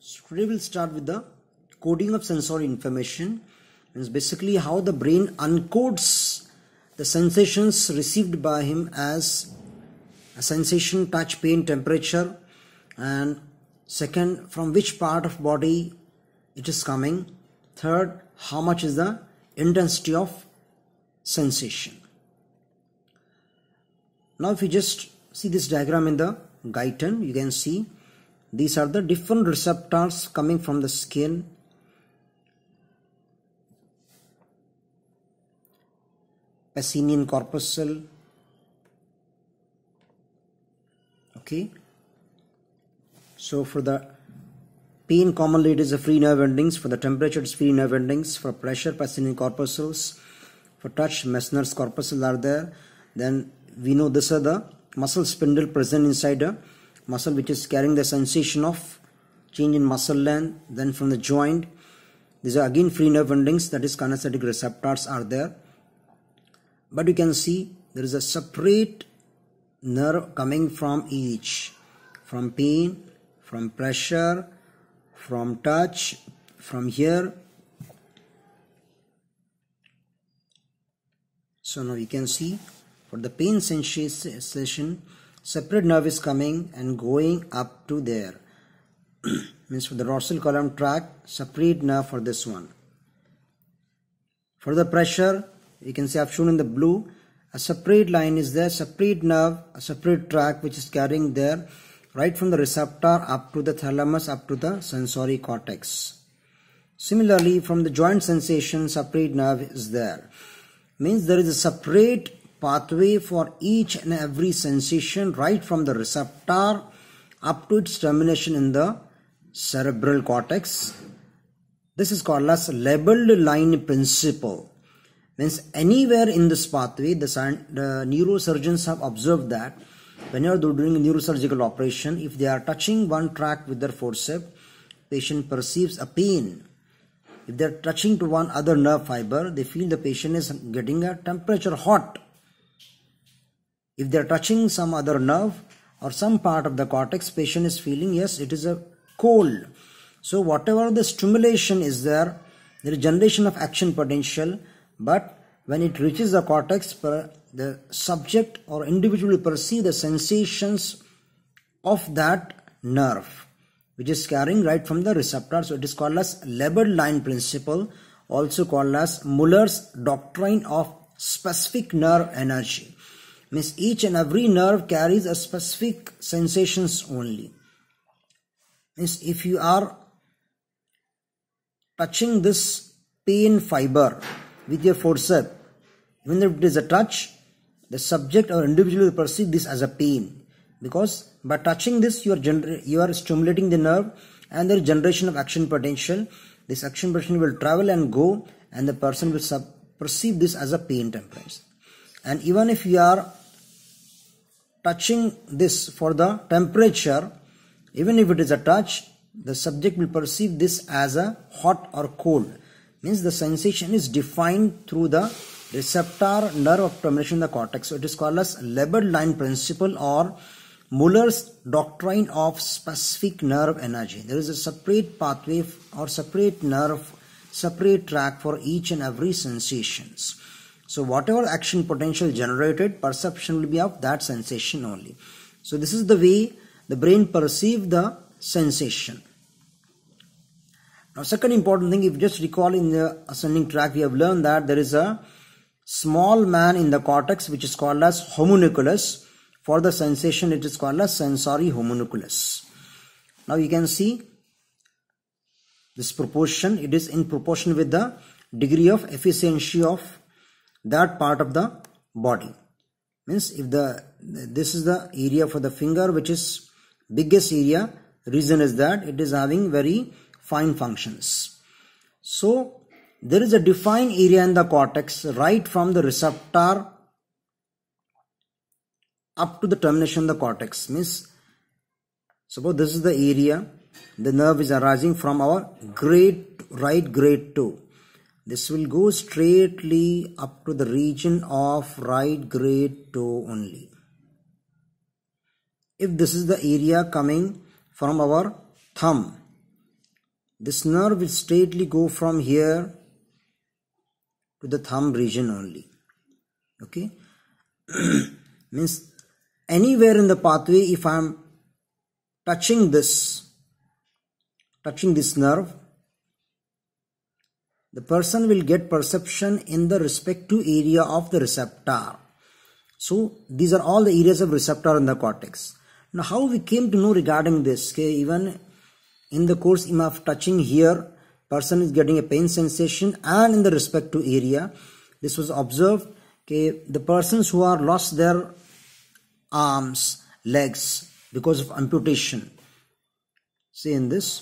So today we'll start with the coding of sensory information. It's basically how the brain encodes the sensations received by him as a sensation, touch, pain, temperature, and second, from which part of body it is coming. Third, how much is the intensity of sensation. Now if you just see this diagram in the Guyton, you can see these are the different receptors coming from the skin. Pacinian corpuscle. Okay. So for the pain, commonly it is the free nerve endings. For the temperature, it's free nerve endings. For pressure, Pacinian corpuscles. For touch, Meissner's corpuscle are there. Then we know these are the muscle spindle present inside a muscle which is carrying the sensation of change in muscle length. Then from the joint, these are again free nerve endings, that is kinesthetic receptors are there. But you can see there is a separate nerve coming from each, from pain, from pressure, from touch, from here. So now you can see for the pain sensation, separate nerve is coming and going up to there. Means for the dorsal column tract, separate nerve for this one. For the pressure, you can see I've shown in the blue, a separate line is there, separate nerve, a separate tract which is carrying there, right from the receptor up to the thalamus, up to the sensory cortex. Similarly, from the joint sensation, separate nerve is there. Means there is a separate pathway for each and every sensation, right from the receptor up to its termination in the cerebral cortex. This is called as labeled line principle. Means anywhere in this pathway, the neurosurgeons have observed that whenever they're doing a neurosurgical operation, if they are touching one tract with their forceps, patient perceives a pain. If they are touching to one other nerve fiber, they feel the patient is getting a temperature hot. If they are touching some other nerve or some part of the cortex, patient is feeling, yes, it is a cold. So whatever the stimulation is there is generation of action potential, but when it reaches the cortex, the subject or individual will perceive the sensations of that nerve, which is carrying right from the receptor. So it is called as labeled line principle, also called as Muller's doctrine of specific nerve energy. Means each and every nerve carries a specific sensations only. Means if you are touching this pain fiber with your forceps, even if it is a touch, the subject or individual will perceive this as a pain, because by touching this you are stimulating the nerve and there is generation of action potential. This action potential will travel and go, and the person will perceive this as a pain temperature. And even if you are touching this for the temperature, even if it is a touch, the subject will perceive this as a hot or cold. Means the sensation is defined through the receptor nerve of termination in the cortex. So it is called as labeled line principle or Muller's doctrine of specific nerve energy. There is a separate pathway or separate nerve, separate track for each and every sensations. So whatever action potential generated, perception will be of that sensation only. So this is the way the brain perceives the sensation. Now second important thing, if you just recall in the ascending tract, we have learned that there is a small man in the cortex which is called as homunculus. For the sensation, it is called as sensory homunculus. Now you can see this proportion, it is in proportion with the degree of efficiency of that part of the body. Means if this is the area for the finger which is biggest area, reason is that it is having very fine functions. So there is a defined area in the cortex right from the receptor up to the termination of the cortex. Means suppose this is the area, the nerve is arising from our right great toe. This will go straightly up to the region of right great toe only. If this is the area coming from our thumb, this nerve will straightly go from here to the thumb region only. Okay. Means anywhere in the pathway, if I am touching this nerve, the person will get perception in the respective area of the receptor. So these are all the areas of receptor in the cortex. Now how we came to know regarding this? Okay, even in the course of touching here, person is getting a pain sensation, and in the respective area, this was observed. Okay, the persons who are lost their arms, legs because of amputation. See in this,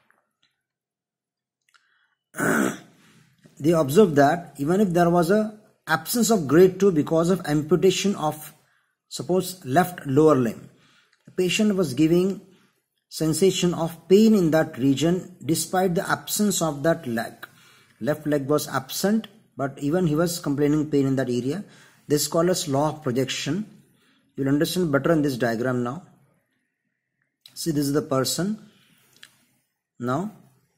they observed that even if there was a absence of grade 2 because of amputation of, suppose, left lower limb, the patient was giving sensation of pain in that region despite the absence of that leg. Left leg was absent, but even he was complaining pain in that area. This is called as law of projection. You will understand better in this diagram now. See, this is the person. Now,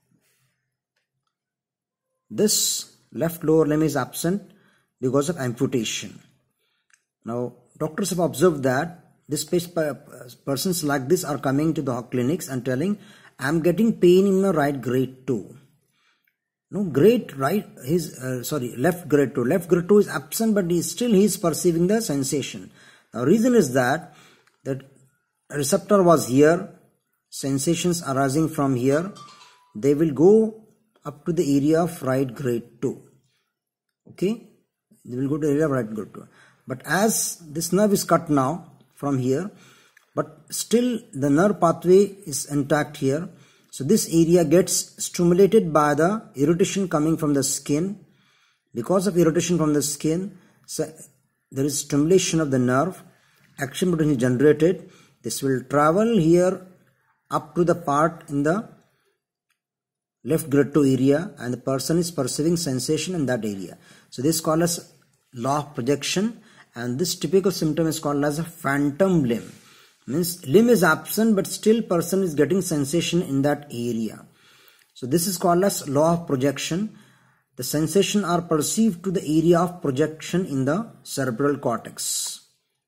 this left lower limb is absent because of amputation. Now, doctors have observed that this persons like this are coming to the clinics and telling, I am getting pain in the right grade 2. No, left grade 2. Left grade 2 is absent, but he is perceiving the sensation. The reason is that receptor was here, sensations arising from here, they will go up to the area of right grade 2. Okay, they will go to the area of right grade 2. But as this nerve is cut now from here, but still the nerve pathway is intact here. So this area gets stimulated by the irritation coming from the skin. Because of irritation from the skin, so there is stimulation of the nerve, action potential is generated. This will travel here up to the part in the left grade 2 area, and the person is perceiving sensation in that area. So this is called as law of projection, and this typical symptom is called as a phantom limb. Means limb is absent, but still person is getting sensation in that area. So this is called as law of projection. The sensation are perceived to the area of projection in the cerebral cortex.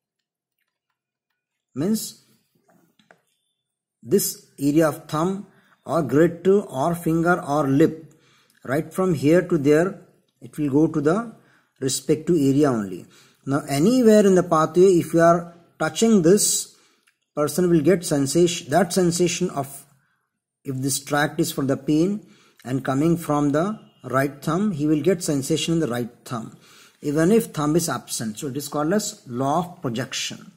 Means this area of thumb or grade 2 or finger or lip, right from here to there, it will go to the respective area only. Now anywhere in the pathway, if you are touching this, person will get sensation, that sensation of, if this tract is for the pain and coming from the right thumb, he will get sensation in the right thumb, even if thumb is absent. So it is called as law of projection.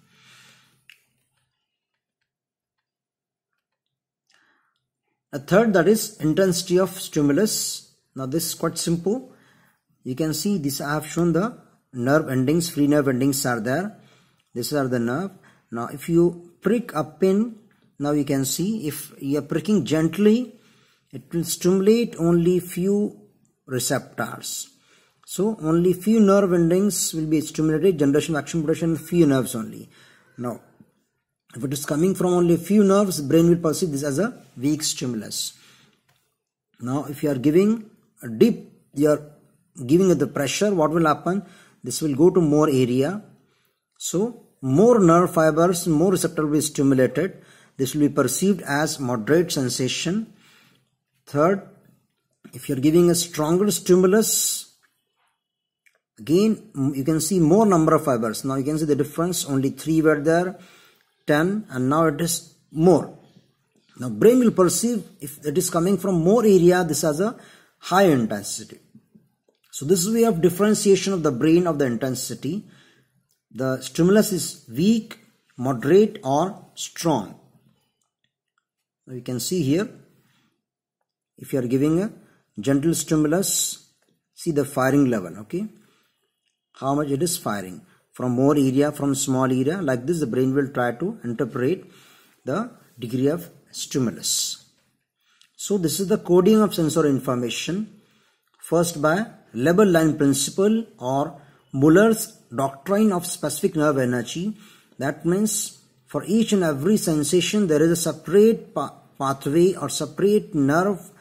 A third, that is intensity of stimulus. Now this is quite simple. You can see this, I have shown the nerve endings, free nerve endings are there. These are the nerve. Now if you prick a pin, now you can see if you are pricking gently, it will stimulate only few receptors. So only few nerve endings will be stimulated, generation, action, potential, few nerves only. Now if it is coming from only few nerves, brain will perceive this as a weak stimulus. Now if you are giving a deep, you are giving it the pressure, what will happen? This will go to more area. So more nerve fibers, more receptor will be stimulated. This will be perceived as moderate sensation. Third, if you are giving a stronger stimulus, again you can see more number of fibers. Now you can see the difference, only 3 were there, 10, and now it is more. Now brain will perceive, if it is coming from more area, this has a high intensity. So this is way of differentiation of the brain of the intensity. The stimulus is weak, moderate, or strong. Now you can see here, if you are giving a gentle stimulus, see the firing level, okay? How much it is firing. From more area, from small area, like this the brain will try to interpret the degree of stimulus. So this is the coding of sensory information. First by Leber line principle or Muller's doctrine of specific nerve energy. That means for each and every sensation there is a separate pathway or separate nerve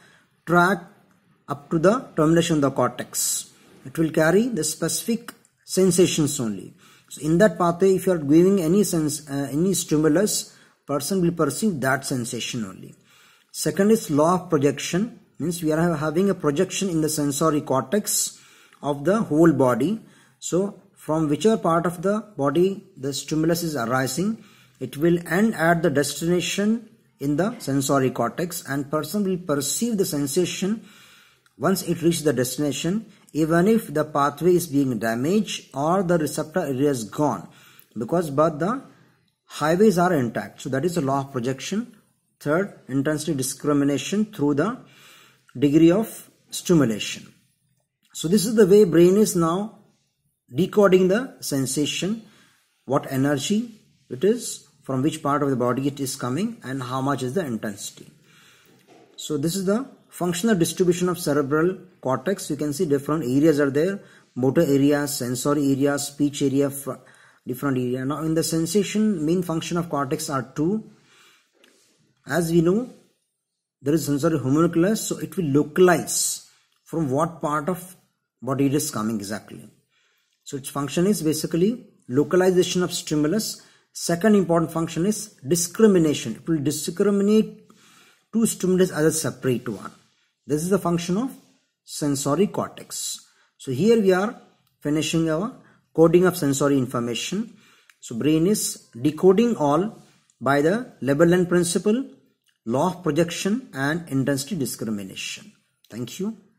track up to the termination of the cortex. It will carry the specific sensations only. So in that pathway, if you are giving any stimulus, person will perceive that sensation only. Second is law of projection, means we are having a projection in the sensory cortex of the whole body. So from whichever part of the body the stimulus is arising, it will end at the destination in the sensory cortex, and person will perceive the sensation once it reaches the destination, even if the pathway is being damaged or the receptor area is gone, because but the highways are intact. So that is the law of projection. Third, intensity discrimination through the degree of stimulation. So this is the way brain is now decoding the sensation, what energy it is, from which part of the body it is coming, and how much is the intensity. So this is the functional distribution of cerebral cortex. You can see different areas are there: motor areas, sensory areas, speech area, different area. Now in the sensation, main function of cortex are two. As we know, there is sensory homunculus, so it will localize from what part of body it is coming exactly. So its function is basically localization of stimulus. Second important function is discrimination. It will discriminate two stimulus as a separate one. This is the function of sensory cortex. So here we are finishing our coding of sensory information. So brain is decoding all by the Lebel-Length principle, law of projection, and intensity discrimination. Thank you.